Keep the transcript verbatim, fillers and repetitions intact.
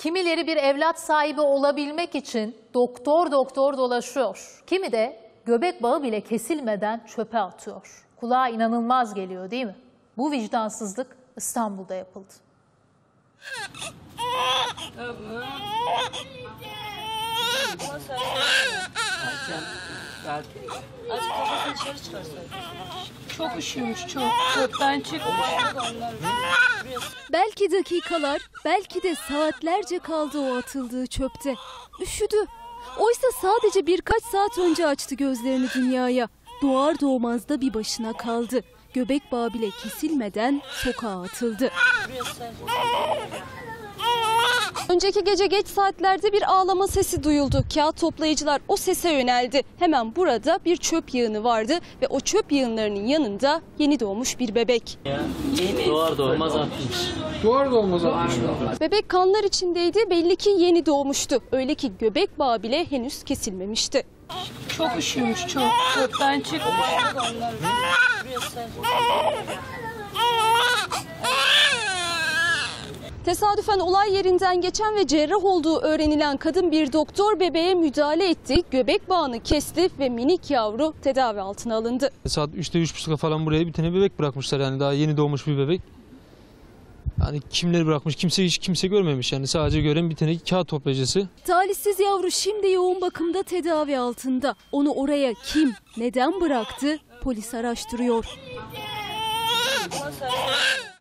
Kimileri bir evlat sahibi olabilmek için doktor doktor dolaşıyor. Kimi de göbek bağı bile kesilmeden çöpe atıyor. Kulağa inanılmaz geliyor değil mi? Bu vicdansızlık İstanbul'da yapıldı. Çok üşüyormuş, çok. Çöpten çıkmış. Belki dakikalar, belki de saatlerce kaldı o atıldığı çöpte. Üşüdü. Oysa sadece birkaç saat önce açtı gözlerini dünyaya. Doğar doğmaz da bir başına kaldı. Göbek bağı bile kesilmeden sokağa atıldı. Önceki gece geç saatlerde bir ağlama sesi duyuldu. Kağıt toplayıcılar o sese yöneldi. Hemen burada bir çöp yığını vardı ve o çöp yığınlarının yanında yeni doğmuş bir bebek. Doğar doğmaz atmış. Doğar doğmaz atmış. Bebek kanlar içindeydi, belli ki yeni doğmuştu. Öyle ki göbek bağı bile henüz kesilmemişti. Çok üşüyormuş, çok. Çöpten çıkmış. Tesadüfen olay yerinden geçen ve cerrah olduğu öğrenilen kadın bir doktor bebeğe müdahale etti. Göbek bağını kesti ve minik yavru tedavi altına alındı. Saat üçte üç buçukta falan buraya bir tane bebek bırakmışlar, yani daha yeni doğmuş bir bebek. Yani kimleri bırakmış, kimse hiç kimse görmemiş, yani sadece gören bir tane kağıt toplayıcısı. Talihsiz yavru şimdi yoğun bakımda tedavi altında. Onu oraya kim, neden bıraktı polis araştırıyor.